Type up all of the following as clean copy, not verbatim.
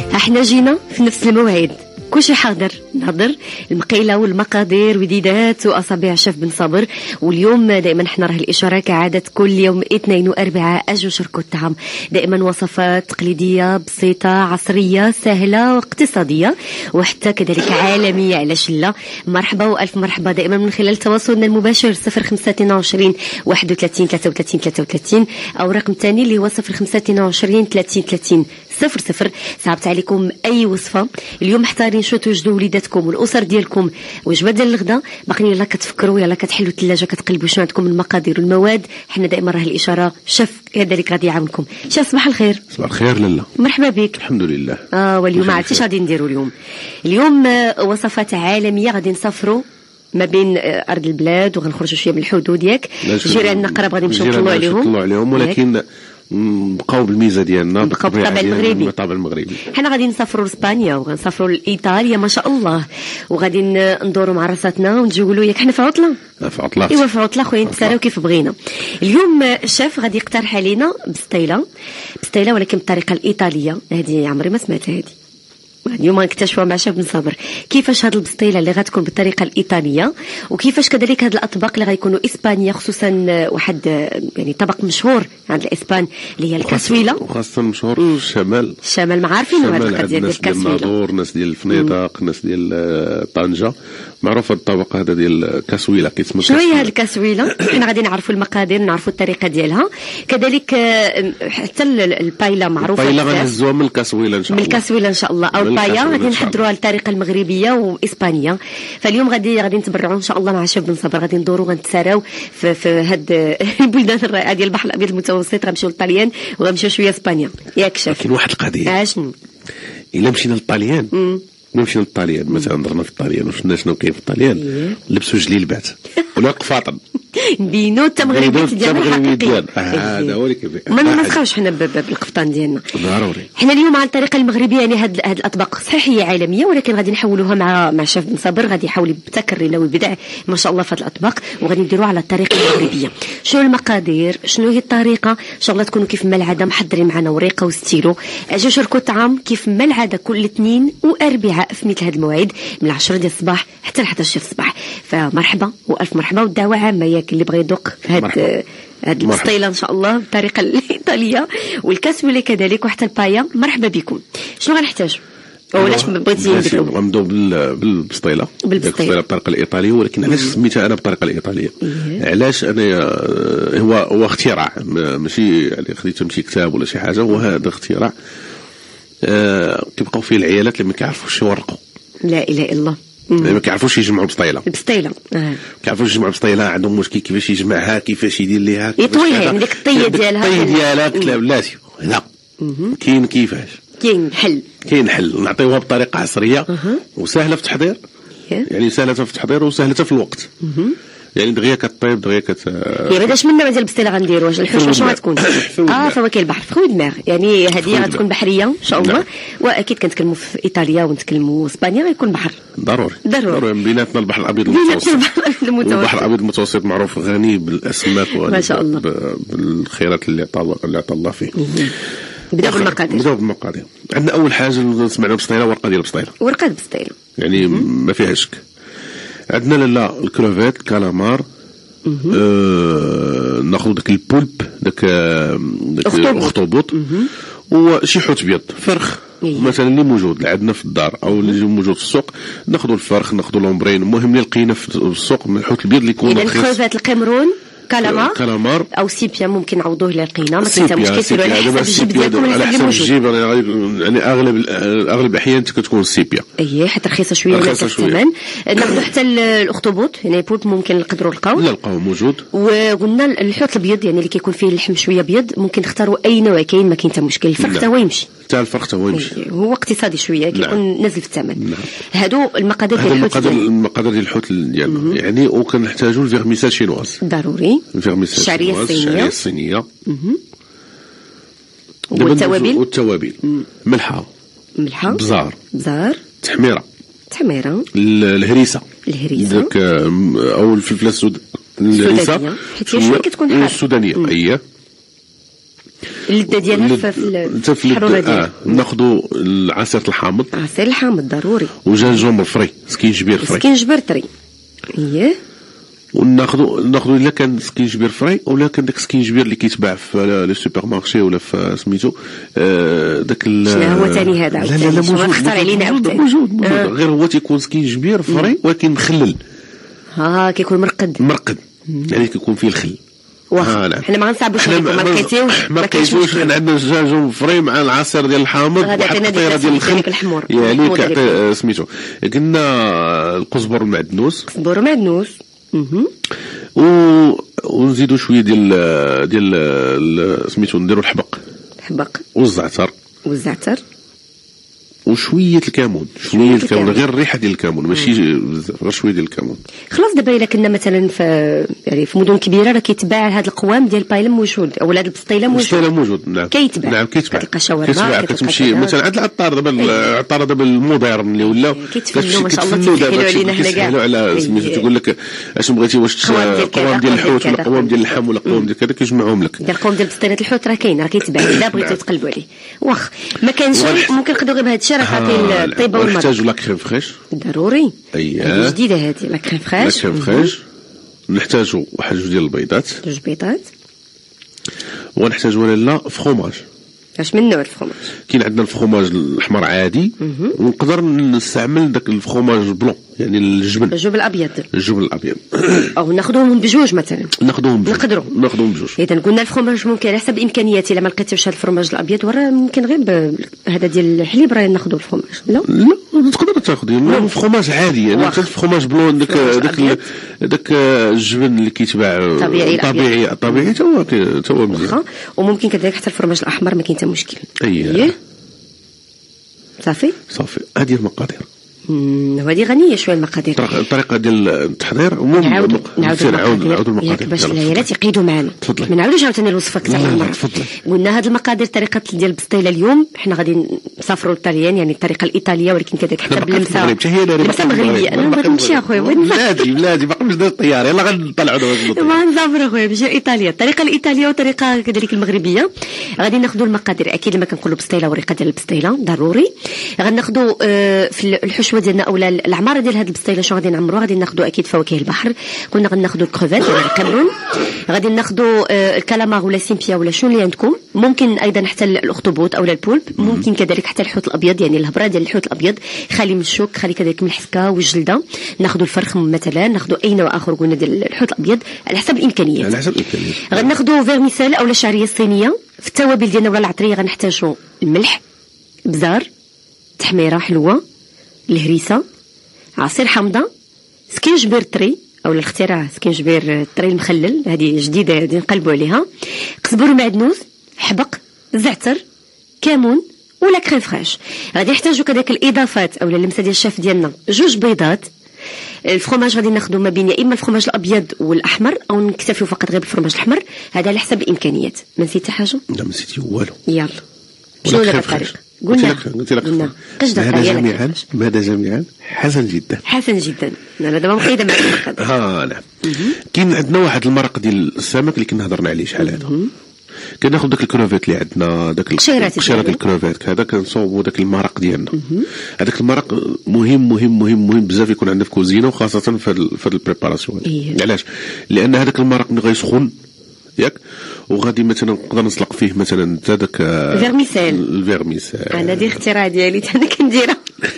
احنا جينا في نفس الموعد، كلشي حاضر، نهضر المقيله والمقادير وديدات واصابع شيف بن صابر. واليوم دائما احنا راه الاشاره كعاده كل يوم اثنين واربعاء اجوا شركوا الطعام، دائما وصفات تقليديه بسيطه عصريه سهله واقتصاديه وحتى كذلك عالميه، علاش لا. مرحبا والف مرحبا دائما من خلال تواصلنا المباشر 0522 31 33 33 او الرقم الثاني اللي هو 0522 30 30 00. صعبت عليكم اي وصفه اليوم محتارين شو توجدوا وليداتكم والاسر ديالكم وجبه ديال الغداء، باقيين يلا كتفكروا يلا كتحلوا الثلاجه كتقلبوا شنو عندكم من المقادير والمواد. حنا دائما راه الاشاره شيف هذا اللي غادي يعاونكم. شيف صباح الخير. صباح الخير لاله. مرحبا بك. الحمد لله. واليوم عرفتي غادي نديروا اليوم وصفات عالميه، غادي نسافروا ما بين ارض البلاد وغنخرجوا شويه من الحدود ياك جيراننا قراب غادي نمشيو نطلعوا عليهم ولكن نبقاو بالميزه ديالنا، نبقاو بالطابع المغربي. بالطابع المغربي. حنا غادي نسافروا لاسبانيا وغنسافروا لايطاليا ما شاء الله، وغادي ندوروا مع راساتنا ونجولوا ياك حنا في عطله. في عطله. ايوا في عطله خويا، نتساراو كيف بغينا. اليوم الشيف غادي يقترح علينا بستيله ولكن بالطريقه الايطاليه. هذه عمري ما سمعتها هذه، اليوم غنكتشفوها مع شيف بن صابر كيفاش هاد البسطيله اللي غتكون بالطريقه الايطاليه، وكيفاش كذلك هاد الاطباق اللي غيكونوا اسبانيه، خصوصا واحد يعني طبق مشهور عند الاسبان اللي هي الكاسويله، وخاصه مشهور في الشمال. ما عارفين هاد القضيه ديال الكاسويله. الناظور، ناس ديال الفنيدق، ناس ديال طنجه، معروف هذا الطبق هذا ديال الكاسويله كيتسمى. شنو هي هاد الكاسويله؟ حنا غادي نعرفوا المقادير، نعرفوا الطريقه ديالها، كذلك حتى البايلا معروفه. البايلا غنهزوها من الكاسويله ان شاء الله. من الكاسويله ان شاء الله، او البايا غادي نحضروها الطريقه المغربيه واسبانيا. فاليوم غادي نتبرعوا ان شاء الله مع شيف بن صابر، غادي ندوروا غنتساراو في هاد البلدان الرائعه ديال البحر الابيض المتوسط، غنمشيو للطليان وغنمشيو شويه اسبانيا ياك شيف. لكن واحد القضيه، شنو الا مشينا للطليان مثلا درنا في الطليان وشفنا شنو كاين في الطليان، لبسوا جليلبات ولا قفاطن ندينو التمغربيات ديالنا الحقيقيه. هذا هو اللي كيف ما نسخاوش حنا بالقفطان ديالنا ضروري. حنا اليوم على الطريقه المغربيه، يعني هاد الاطباق صحيح هي عالميه ولكن غادي نحولوها مع شيف بن صابر، غادي يحاول يبتكر لنا ويبدع ما شاء الله في هاد الاطباق، وغادي نديروها على الطريقه المغربيه. شنو المقادير، شنو هي الطريقه، ان شاء الله تكونوا كيف ما العاده محضرين معنا ورقه وستيلو. اجيو شاركوا الطعام كيف ما العاده كل اثنين واربعاء في مثل هذا الموعد من 10 ديال الصباح حتى ل 11 الصباح. فمرحبا والف مرحبا، والدعوه عامه ياك اللي بغى يذوق هاد البسطيله ان شاء الله بالطريقه الايطاليه والكاسويله كذلك وحتى البايا. مرحبا بكم. شنو غنحتاجوا ولاش بغيتي نبداو؟ غنبداو بالبسطيله بالطريقه الايطاليه. ولكن علاش سميتها انا بالطريقه الايطاليه؟ علاش انا هو اختراع، ماشي يعني خديته من شي كتاب ولا شي حاجه، وهذا اختراع كيبقاو فيه العيالات اللي ما كيعرفوش يورقوا. لا اله الا الله. ما كيعرفوش يجمعوا بسطيله. كيعرفوش يجمعوا بسطيله، عندهم مشكل كيفاش يجمعها، كيفاش يدير ليها، يطويها يعني ديك الطيه ديالها. لا بلاتي لا كاين كيفاش كاين حل نعطيوها بطريقه عصريه وسهله في التحضير. يعني سهله في التحضير وسهله في الوقت. يعني دغيا كطيب دغيا بعداش منا مازال البسطيله غنديروا واش الحوشه شنو غتكون؟ فواكه البحر في خوي دماغ، يعني هذه غتكون بحريه ان شاء الله. واكيد كنتكلموا في ايطاليا ونتكلموا اسبانيا غيكون بحر ضروري بيناتنا البحر الابيض المتوسط. البحر الابيض المتوسط معروف غني بالاسماك ما شاء الله، بالخيرات اللي عطى الله فيه. نبداو بالمقادير. عندنا اول حاجه سمعنا بسطيله، ورقه ديال البسطيله يعني ما فيها شك. عندنا لاله الكروفيت، الكالامار، ناخذ داك البولب، داك الاخطبوط، وشي حوت بيض، فرخ مثلا اللي موجود عندنا في الدار او اللي موجود في السوق. ناخذوا الفرخ، ناخذوا لومبرين، المهم اللي لقينا في السوق من الحوت البيض اللي يكون رخيص. الكروفيت الكامرون، كالامار او سيبيا ممكن نعوضوه الى لقينا، ما كاين مشكل. سيروا على حسب الجيب ديالكم اللي موجود. يعني اغلب الاحيان كتكون السيبيا حتى رخيصه شويه من الثمن. ناخذ حتى الاخطبوط، يعني بولب ممكن نقدروا نلقاو موجود. وقلنا الحوت الابيض يعني اللي كيكون فيه اللحم شويه ابيض، ممكن نختاروا اي نوع كاين، ما كاين حتى مشكل. الفرخ حتى هو يمشي، هو اقتصادي شويه كيكون نازل في الثمن. هادو المقادير ديال الحوت ديالنا يعني. وكنحتاجوا الفيرميسال شينواز ضروري، الشعريه الصينيه والتوابل ملحه بزار تحميره الهريسه داك او الفلفله السودانيه، حيت شويه كتكون حاره السودانيه. اللذه ديالها في الحروره ديالها. ناخذوا عصير الحامض. عصير الحامض ضروري. وجنجبر فري، سكينجبير فري. سكينجبير طري. اييه. وناخذوا الا كان سكينجبير فري ولا كان داك السكينجبير اللي كيتباع في لي سوبر مارشي ولا في سميتو داك شنو هو ثاني هذا؟ لا موجود، اختار علينا عاوتاني. موجود غير هو تيكون سكينجبير فري ولكن مخلل. كيكون مرقد يعني كيكون فيه الخل. حنا ما غنصعبوش عليكم، ما لقيتوش. حنا عندنا الجنجبر فري مع العصير ديال الحامض واحد القطيره ديال الخل يعني كيعطي سميتو. قلنا القزبر المعدنوس. ونزيدوا شويه ديال سميتو، نديروا الحبق والزعتر وشويه الكمون. غير الريحه ديال الكمون، ماشي بزاف، غير شويه ديال الكمون. خلاص دابا الا كنا مثلا في مدن كبيره راه كيتباع هذا القوام ديال البايلم موجود او هذا البسطيله موجود. نعم كيتباع. كتلقى شاورما، كتمشي مثلا عند العطار. دابا العطار دابا المودرن اللي ولا كيتفنوا ما شاء الله، تيسهلوا علينا هنا كاع على سميتو. تقول لك اش بغيتي، واش قوام ديال الحوت ولا قوام ديال اللحم ولا قوام ديال كذا، كيجمعهم لك. القوام ديال بسطيله الحوت راه كاين، راه كيتباع الا بغيتو تقلبوا عليه. واخ ما كانش ممكن نقدروا غير بهذا الشيء، راه كاين الطيبه والمرق. نحتاجوا لا كريم فريش ضروري. اييه جديده هذه لا كريم فريش. نحتاجوا واحد جوج ديال البيضات. ونحتاجوا لا فرomاج. اش من نوع الفرomاج؟ كاين عندنا الفرomاج الاحمر عادي، ونقدر نستعمل داك الفرomاج بلون، يعني الجبن الابيض. او ناخذوهم بجوج مثلا. ناخذوهم بجوج. اذا قلنا الفرomاج ممكن على حسب الامكانيات. الا ما لقيتوش هذا الفرomاج الابيض وراه ممكن غير هذا ديال الحليب راه ناخذوا الفرomاج. لا تقدر تاخذي الفرomاج عادي، يعني الفرomاج بلون داك الجبن اللي كيتباع طبيعي تا هو مزيان. وممكن كذلك حتى الفرomاج الاحمر ما كاين حتى مشكل. اييه صافي. هذه المقادير. وهذه غنيه شويه المقادير. الطريقه ديال التحضير نعاودوا المقادير باش العيالات يقيدوا معنا. ما نعاودوش عاوتاني الوصفه ثلاث مرات. قلنا هذه المقادير طريقه ديال البسطيله. اليوم حنا غادي نسافروا للطليان، يعني الطريقه الايطاليه، ولكن كذلك حتى باللمسه مغربيه. انا بغيت نمشي اخويا بلادي باقي مش داير الطياره. يلا غنطلعوا دابا ما نسافر اخويا نمشي ايطاليا. الطريقه الايطاليه والطريقه كذلك المغربيه. غادي ناخذوا المقادير. اكيد لما كنقولوا بسطيله ورقه ديال البسطيله ضروري. غناخذوا في الحشوه ديالنا اولا العماره ديال هذه البسطيله. شنو غادي نعمروا؟ غادي ناخذوا اكيد فواكه البحر. قلنا غناخذوا الكروفيت ولا الكامرون. غادي ناخذوا الكالامار ولا سيمبيا ولا شنو اللي عندكم. ممكن ايضا حتى الاخطبوط او البولب. ممكن كذلك حتى الحوت الابيض، يعني الهبره ديال الحوت الابيض خالي من الشوك، خالي كذلك من الحسكه والجلده. ناخذوا الفرخ مثلا، ناخذوا اي نوع اخر قلنا ديال الحوت الابيض على حسب الامكانيات. غناخذوا فيرميسيل او الشعريه الصينيه. في التوابل ديالنا ولا العطريه غنحتاجوا الملح، بزار، تحميره حلوه، الهريسه، عصير حامضه، سكينجبير طري او الاختراع سكينجبير طري المخلل، هذه جديده هذه نقلبوا عليها، قزبر معدنوس، حبق، زعتر، كمون ولا كريم فريش. غادي نحتاجوا كذلك الاضافات او اللمسه ديال الشاف ديالنا، جوج بيضات. الفرomاج غادي ناخذوا ما بين يا اما الفرomاج الابيض والاحمر او نكتفيو فقط غير بالفرomاج الاحمر. هذا على حسب الامكانيات. ما نسيت حاجه؟ لا ما نسيتي والو. يلا شنو هو الطريق؟ قلت لك هذا جميعا حسن جدا. انا دابا مقيده مع المقادير. نعم. كاين عندنا واحد المرق ديال السمك اللي كنا هضرنا عليه شحال هذا. كناخذ داك الكروفيت اللي عندنا، داك القشيرات الكروفيت هذا، كنصوبوا داك المرق ديالنا. هذاك المرق مهم بزاف يكون عندنا في الكوزينه، وخاصه في البريباراسيون. علاش؟ لان هذاك المرق ملي غيسخن ياك، وغادي مثلا نقدر نسلق فيه مثلا حتى داك الفيرميسيل. انا دي اختراع ديالي انا كنديرها.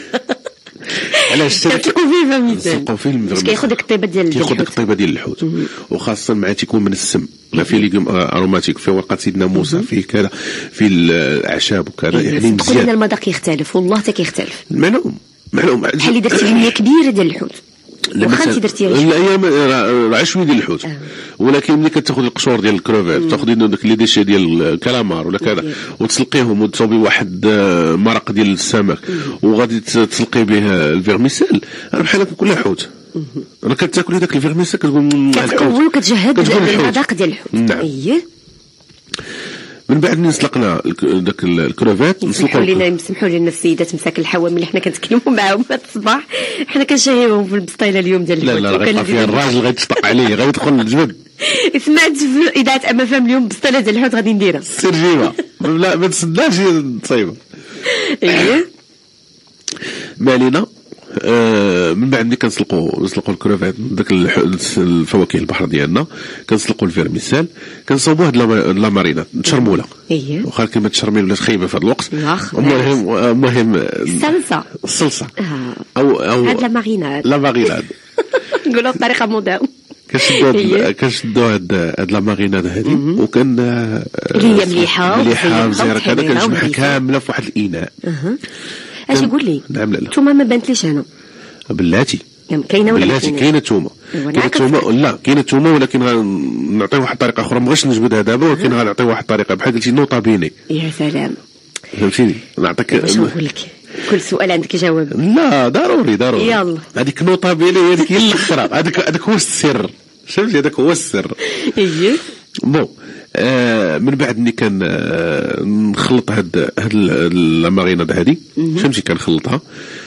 علاش تلقوا فيه فيرميسيل؟ باش كياخذ ديك الطيبه ديال الحوت. وخاصه مع تيكون من السم، ما فيه ليغوم اروماتيك، فيه ورقه سيدنا موسى، فيه كذا، فيه الاعشاب وكذا، يعني مزيان. المذاق كيختلف والله حتى كيختلف. معلوم بحال اللي درتي كميه كبيره ديال الحوت واخا انت درتيها الايام راه شويه ديال الحوت، ولكن ملي كتاخذ القشور ديال الكروفيت، تاخذي داك لي ديشي ديال الكالامار ولا كذا، وتسلقيهم وتصوبي واحد مرق ديال السمك، وغادي تسلقي به الفيرميسيل، راه بحال كلها حوت. انا كتاكل هذاك الفيرميسيل كتقول كتكون وكتجهد المذاق ديال الحوت. اييه. من بعد نسلقنا داك الكروفيت، نسمحوا لنا السيدات مساكن الحوامل اللي حنا كنتكلموا معاهم هذا الصباح، حنا كنشهيوهم في البسطيله اليوم ديال الحوت. لا غيبقى فيها الراجل غيتشطق عليه، غيدخل الجبد. سمعت في اذاعه اما فهم اليوم بسطيله ديال الحوت غادي نديرها سير جيبها لا ما تصدقش تصايبه. اييه ما علينا. من بعد ملي كنسلقوا الكروفيت داك الفواكه البحر ديالنا كنسلقوا الفيرميسال كنصاوبوا هاد لا مارينا تشرموله. اييه واخا كلمه تشرميل ولا خايبه في هذا الوقت. المهم الصلصه او هاد لا ماريناد نقولوا بطريقه مودرن. كنشدوا هاد لا ماريناد هادي وكان اللي هي مليحه مزيره كذا كنجمعها كامله في واحد الاناء. اش يقول لي؟ نعم. لا الثومه ما بانتليش انا بلاتي كاينه ولا بلاتي كاينه الثومه. لا كاينه الثومه ولكن غنعطي واحد الطريقه اخرى. مابغيتش نجبدها دابا ولكن غنعطي واحد الطريقه بحال قلتي نوطا بيني. يا سلام فهمتيني نعطيك واش نقول لك كل سؤال عندك جواب. لا ضروري يلا هذيك نوطا بيني هذيك هي الاخرى. هذاك هو السر فهمتي هذاك هو السر. اييه بون من بعد ملي كان نخلط هاد الماريناد هادي فهمتي كنخلطها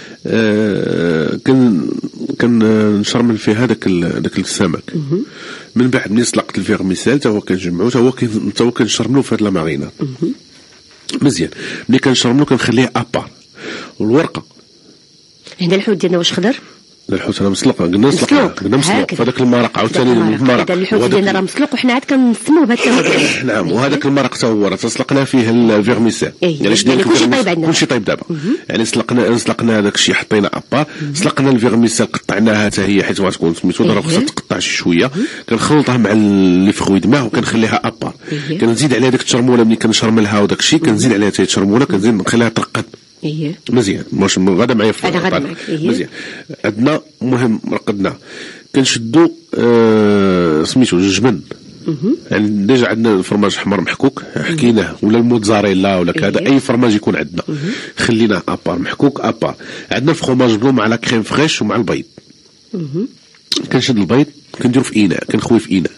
كان نشرمل فيها داك السمك. من بعد ملي سلقت الفيرميسال تا هو كنجمعو تا هو كنشرملو في هاد الماريناد مزيان. ملي كنشرملو كنخليه ابار. والورقه هنا الحوت ديالنا واش خضر؟ الحوت انا مسلق قلنا مسلق في هذاك المرق عاوتاني المرق. الحوت ديالنا راه مسلق وحنا عاد كنسموه بهذا التوابل. نعم وهذاك المرق تا هو راه تسلقنا فيه الفيرميسال. يعني كلشي طيب عندنا كلشي طيب دابا. يعني سلقنا داك الشيء حطينا ابار. سلقنا الفيرميسال قطعناها حتى هي حيت غتكون سميتو راه خصها تقطع شي شويه. كنخلطها مع لي فروي دماغ وكنخليها ابار. كنزيد عليها داك التشرموله ملي كنشرملها وداك الشيء كنزيد عليها حتى التشرموله كنزيد نخليها ترقد. اييه مزيان. واش غادا معايا في غادا معاك. مزيان. عندنا مهم رقدنا كنشدو سميتو الجبن. يعني ديجا عندنا الفرماج احمر محكوك حكيناه ولا الموتزاريلا ولا كذا اي فرماج يكون عندنا خليناه ابار محكوك ابار. عندنا الفرماج بلو مع لا كريم فريش ومع البيض. كنشد البيض كنديرو في اناء كنخوي في اناء.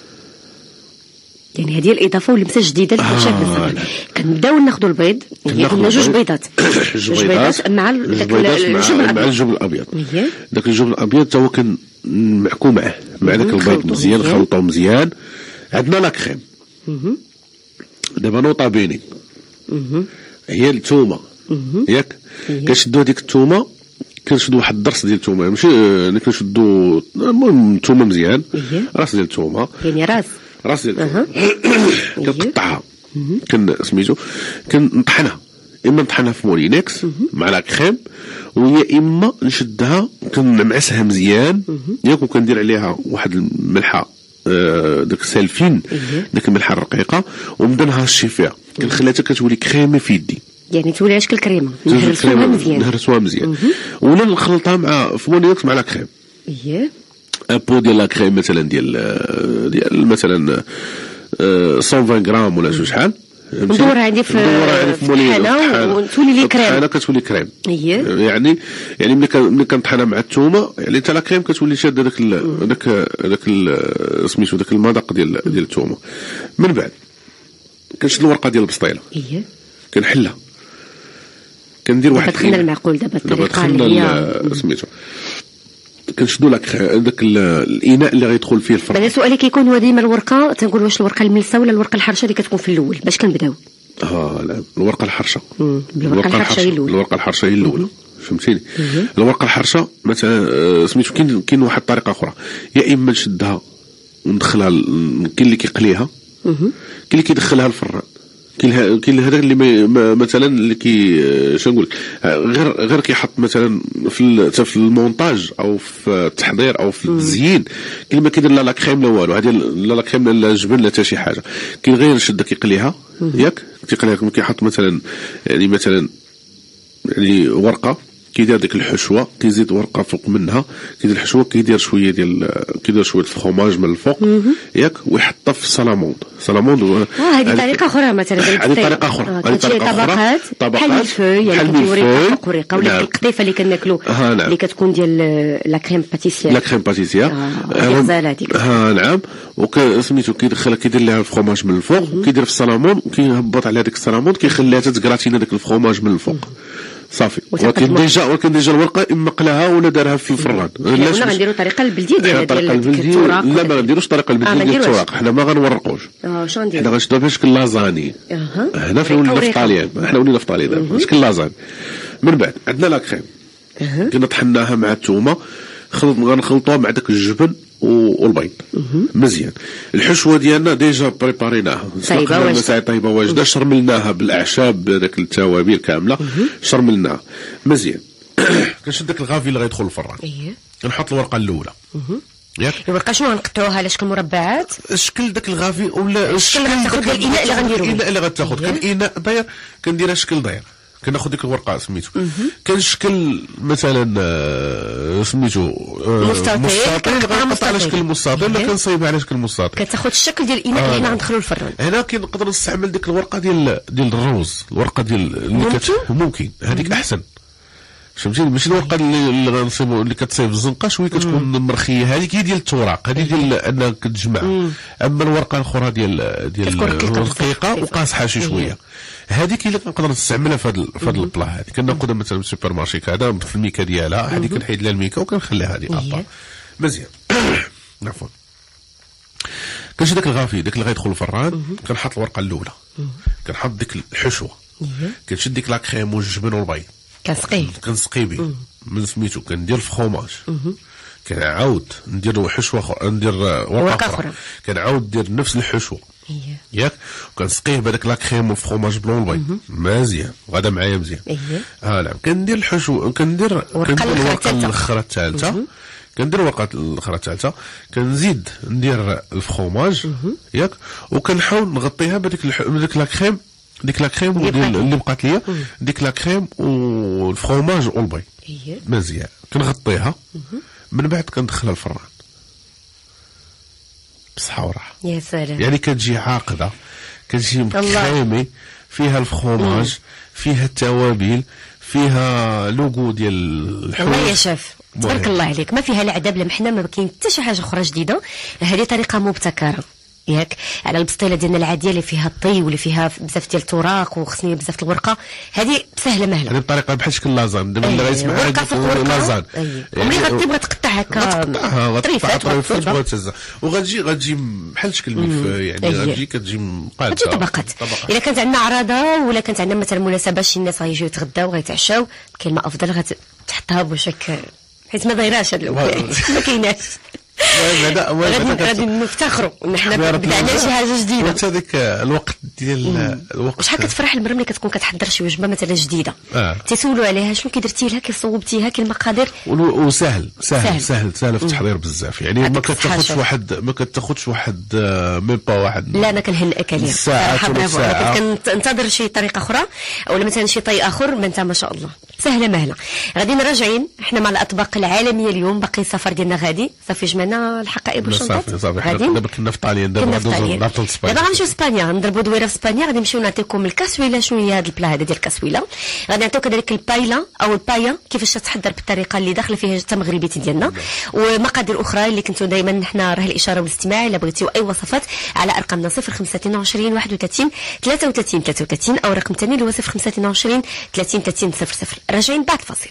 يعني هذه الاضافه ولمسه جديده للشاف. كنبداو ناخذوا البيض قلنا جوج بيضات مع الجبن الابيض. داك الجبن الابيض تا هو كنمعكو مع داك البيض مزيان نخلطوه مزيان. عندنا لا كريم دابا نوطا بيني هي الثومه ياك. كنشدو هذيك الثومه كنشدو واحد الضرس ديال الثومه ماشي كنشدو المهم الثومه مزيان راس ديال الثومه يعني راس ديال كنقطعها سميتو كنطحنها اما نطحنها في مولينكس مع لا كريم ويا اما نشدها كنمعسها مزيان ياك وكندير عليها واحد الملحه داك السالفين داك الملحه الرقيقه ونبدا نهرشي فيها كنخليها حتى كتولي كريمي في يدي. يعني تولي على شكل كريمه نهرسوها مزيان ولا نخلطها مع في مولينكس مع لا كريم. اييه ابو ديال لا كريم مثلا ديال مثلا 120 غرام ولا شحال ندورها عندي في الطحانه وتولي لي كريم. انا كتولي كريم. اييه يعني ملي كنطحنها مع الثومه يعني حتى لا كريم كتولي شاده داك سميتو داك المذاق ديال الثومه. من بعد كنشد الورقه ديال البسطيله اييه كنحلها كندير واحد دخلنا المعقول دابا الطريقه اللي هي سميتو كنشدو داك الاناء اللي غيدخل فيه الفرن. بعدا سؤالي كيكون هو ديما الورقه تنقول واش الورقه الملسه ولا الورقه الحرشه اللي كتكون في الاول باش كنبداو؟ لا الورقه الحرشه. الورقه الحرشه هي الاولى. الورقه الحرشه هي الاولى فهمتيني. الورقه الحرشه مثلا سميتو كاين واحد الطريقه اخرى يا اما نشدها وندخلها كاين اللي كيقليها كاين اللي كيدخلها الفران كاين هذاك اللي مثلا اللي شنو نقول غير كيحط مثلا في المونتاج او في التحضير او في التزيين كاين ما كيدير لا كريم لا والو. هذه لا كريم لا جبن لا حتى شي حاجه. كاين غير شده كيقليها ياك كيقليها كيحط مثلا يعني ورقه كيدير ديك الحشوه كيزيد ورقه فوق منها كيدير الحشوه كيدير شويه الفرماج من الفوق ياك ويحطها في السلاموند. هذه طريقه اخرى مثلا. هذه طريقه اخرى طبقات بحال الفوي يعني كتوري ورقه ولا القطيفه اللي كناكلو اللي كتكون ديال لا كريم باتيسير غزاله هذيك. نعم وسميتو كيدير لها الفرماج من الفوق كيدير في السلامون كيهبط على هذيك السلامون كيخليها تتكراتينا داك الفرماج من الفوق صافي. ولكن ديجا الورقه اما قلاها ولا دارها في الفران. لا غنديروا الطريقه البلديه ديال التوراق. لا ما غنديروش الطريقه البلديه ديال التوراق، حنا ما غنورقوش. شنو غنديروا؟ حنا غنشدوها بحال شكل لازاني. هنا ولينا في طاليان، حنا ولينا في طاليان دابا شكل لازاني. من بعد عندنا لا كريم كنا طحناها مع الثومه، غنخلطوها مع داك الجبن والبيض مزيان. الحشوه ديالنا ديجا بريباريناها، طيبه واجده، شرملناها بالاعشاب داك التوابل كامله، شرملناها مزيان. كنشد داك الغافي اللي غيدخل الفران، كنحط الورقه الاولى ياك. الورقه شنو غنقطعوها على شكل مربعات؟ شكل داك الغافي ولا الشكل اللي غتاخذ الاناء اللي غنديروا الاناء اللي غتاخذ كان اناء داير، كنديرها شكل داير، كناخذ ديك الورقه سميتو كان شكل مثلا سميتو مستطيل، غنقطع على شكل مستطيل ولا كنصايبها على شكل مستطيل، كتاخذ الشكل ديال الاناء اللي حنا غندخلوا الفران. هنا كنقدر نستعمل ديك الورقه ديال الروز، الورقه ديال اللي ممكن هذيك احسن، فهمتيني؟ ماشي الورقه اللي غنصيبوا اللي كتصايب الزنقه شويه كتكون مرخيه، هذيك هي ديال التوراق، هذه ديال انك تجمع. اما الورقه الاخرى ديال الرقيقه وقاصحه شي شويه، هذيك اللي كنقدر نستعملها في هذا البلا. هذه كناخذها مثلا من السوبر مارشي هذا في الميكا ديالها، هذه كنحيد لها الميكا وكنخليها هذه ابا مزيان. عفوا كنشد داك الغافي داك اللي غيدخل الفران، كنحط الورقه الاولى، كنحط ديك الحشوه، كنشد ديك لا كريم والجبن والبيض، كنسقي به من سميتو، كندير الفخوماج، كنعاود ندير حشوه ندير ورقه اخرى، كنعاود ندير نفس الحشوه ياك، وكنسقيه بهذاك لا كريم والفخوماج بلون البيض مزيان، غدا معايا مزيان. نعم كندير الحشو، كندير الورقه الاخرى الثالثه، كندير الورقه الاخرى الثالثه، كنزيد ندير الفخوماج ياك، وكنحاول نغطيها بهذيك لا كريم، ديك لا كريم اللي بقات ليا، ديك لا كريم والفرomاج والبيض مزيان، كنغطيها من بعد كندخلها الفران بصحه وراحه. يا سلام، يعني كتجي عاقده، كتجي كريمي، فيها الفرomاج، فيها التوابل، فيها لوغو ديال الحوت. والله يا شيف تبارك الله عليك، ما فيها لا عذاب لا محنه، ما كاين حتى شي حاجه اخرى جديده. هذه طريقه مبتكره ياك على البسطيله ديالنا العاديه اللي فيها الطي واللي فيها بزاف ديال التوراق وخصني بزاف الورقه، هذه سهله مهله. هذه الطريقه بحال شكل لازان، دابا اللي غيسمع لازان وملي غتبغي تقطع هكا طريفات وغتجي بحال شكل ملف، يعني غتجي كتجي مقاده، غتجي طبقات. الا كانت عندنا عراضه ولا كانت عندنا مثلا مناسبه شي الناس غيجيو يتغداو وغيتعشاو، كاين ما افضل غتحطها بوشك، حيت ما دايراش هاد الوقت ما كايناش. غادي نفتخروا ان حنا بدانا شي حاجه جديده. وانت هذاك الوقت ديال الوقت شحال كتفرح المراه ملي كتكون كتحضر شي وجبه مثلا جديده، تيسولوا عليها شنو كي درتي لها، كي صوبتيها، كي المقادير، وسهل في التحضير بزاف، يعني ما كتاخذش واحد ميم با واحد. لا انا كنهنئك عليها ساعه، كنتظر شي طريقه اخرى ولا مثلا شي طي اخر، ما انت ما شاء الله سهله مهله. غادي راجعين احنا مع الاطباق العالميه اليوم، باقي السفر ديالنا غادي صافي جمعنا الحقائب والشنطات. صافي دابا كنا في طاليان، دابا غنمشيو اسبانيا، نضربوا دويره في اسبانيا، غادي نمشيو نعطيكم الكاسويله. شنو هي هذا البلا هذا ديال الكاسويله؟ غادي نعطيو كذلك البايلا او البايا كيفاش تتحضر بالطريقه اللي داخله فيها حتى مغربيتي ديالنا، ومقادير اخرى اللي كنتو دائما حنا راه الاشاره والاستماع. الا بغيتيو اي وصفات على ارقامنا 0522 31 33 33 او رقم ثاني اللي هو 0522 30 30 00. راجعين بعد فاصل.